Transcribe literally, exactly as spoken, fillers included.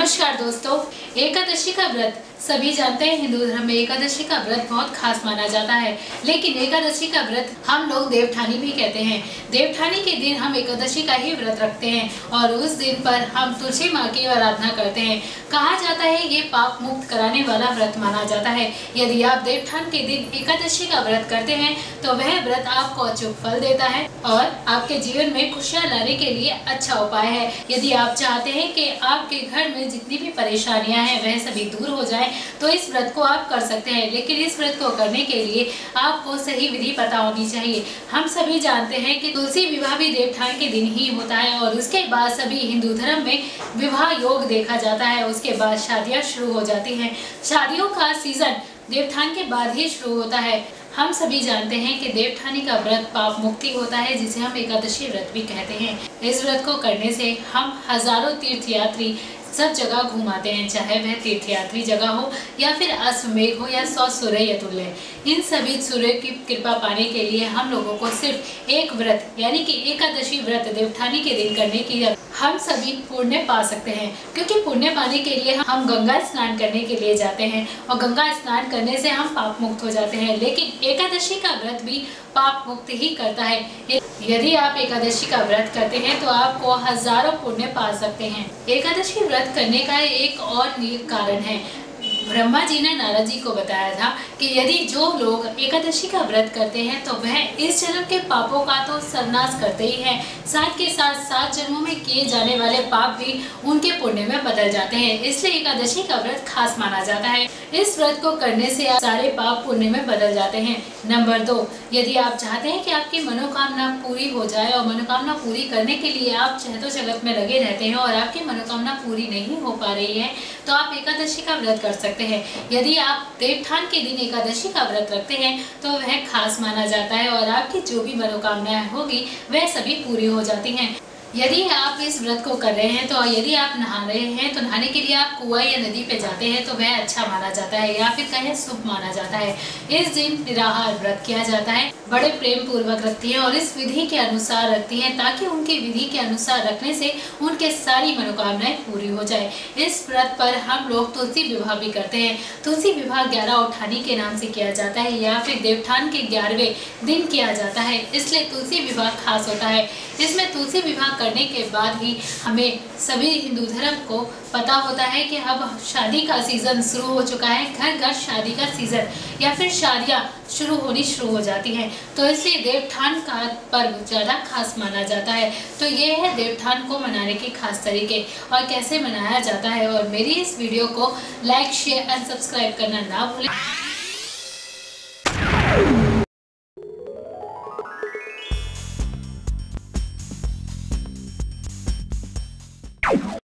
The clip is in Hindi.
नमस्कार दोस्तों, एकादशी का व्रत सभी जानते हैं। हिंदू धर्म में एकादशी का व्रत बहुत खास माना जाता है। लेकिन एकादशी का व्रत हम लोग देवठानी भी कहते हैं। देवठानी के दिन हम एकादशी का ही व्रत रखते हैं और उस दिन पर हम तुलसी माँ की आराधना करते हैं। कहा जाता है ये पाप मुक्त कराने वाला व्रत माना जाता है। यदि आप देवठान के दिन एकादशी का व्रत करते हैं तो वह व्रत आपको अचूक फल देता है और आपके जीवन में खुशियाँ लाने के लिए अच्छा उपाय है। यदि आप चाहते हैं कि आपके घर में जितनी भी परेशानियां हैं वह सभी दूर हो जाए तो इस व्रत को आप कर सकते हैं। लेकिन इस व्रत को करने के लिए आपको सही विधि पता होनी चाहिए। हम सभी जानते हैं कि तुलसी विवाह भी देवठान के दिन ही होता है और उसके बाद सभी हिंदू धर्म में विवाह योग देखा जाता है। उसके बाद शादियां शुरू हो जाती हैं। शादियों का सीजन देवठान के बाद ही शुरू होता है। हम सभी जानते हैं कि देवठानी का व्रत पाप मुक्ति होता है, जिसे हम एकादशी व्रत भी कहते हैं। इस व्रत को करने से हम हजारों तीर्थयात्री सब जगह घुमाते हैं, चाहे वह तीर्थयात्री जगह हो या फिर अश्वमेघ हो या सौ सूर्य या तुल्य। इन सभी सूर्य की कृपा पाने के लिए हम लोगों को सिर्फ एक व्रत यानी कि एकादशी व्रत देवठानी के दिन करने की हम सभी पुण्य पा सकते हैं। क्योंकि पुण्य पाने के लिए हम गंगा स्नान करने के लिए जाते हैं और गंगा स्नान करने से हम पाप मुक्त हो जाते हैं। लेकिन एकादशी का व्रत भी पाप मुक्त ही करता है। यदि आप एकादशी का व्रत करते हैं तो आपको हजारों पुण्य पा सकते हैं। एकादशी व्रत करने का एक और कारण है। ब्रह्मा जी ने नारद जी को बताया था कि यदि जो लोग एकादशी का व्रत करते हैं तो वह इस जन्म के पापों का तो सर्वनाश करते ही हैं, साथ के साथ सात जन्मों में किए जाने वाले पाप भी उनके पुण्य में बदल जाते हैं। इसलिए एकादशी का व्रत खास माना जाता है। इस व्रत को करने से आप सारे पाप पुण्य में बदल जाते हैं। नंबर दो, यदि आप चाहते हैं कि आपकी मनोकामना पूरी हो जाए और मनोकामना पूरी करने के लिए आप जहदोजहद में लगे रहते हैं और आपकी मनोकामना पूरी नहीं हो पा रही है तो आप एकादशी का व्रत कर सकते हैं। यदि आप देवठान के दिन एकादशी का व्रत रखते हैं तो वह खास माना जाता है और आपकी जो भी मनोकामनाएं होगी वह सभी पूरी हो जाती हैं। यदि आप इस व्रत को कर रहे हैं तो यदि आप नहा रहे हैं तो नहाने के लिए आप कुआं या नदी पे जाते हैं तो वह अच्छा माना जाता है या फिर कहीं शुभ माना जाता है। इस दिन निराहार व्रत किया जाता है। बड़े प्रेम पूर्वक रखती हैं और इस विधि के अनुसार रखती हैं ताकि उनकी विधि के अनुसार रखने से उनके सारी मनोकामनाएं पूरी हो जाए। इस व्रत पर हम लोग तुलसी विवाह भी करते हैं। तुलसी विवाह ग्यारह उठानी के नाम से किया जाता है या फिर देवठान के ग्यारहवें दिन किया जाता है, इसलिए तुलसी विवाह खास होता है। इसमें तुलसी विवाह करने के बाद ही हमें सभी हिंदू धर्म को पता होता है कि अब शादी का सीजन शुरू हो चुका है। घर घर शादी का सीजन या फिर शादियां शुरू होनी शुरू हो जाती हैं, तो इसलिए देवठान का पर्व ज़्यादा खास माना जाता है। तो ये है देवठान को मनाने के खास तरीके और कैसे मनाया जाता है। और मेरी इस वीडियो को लाइक शेयर एंड सब्सक्राइब करना ना भूलें।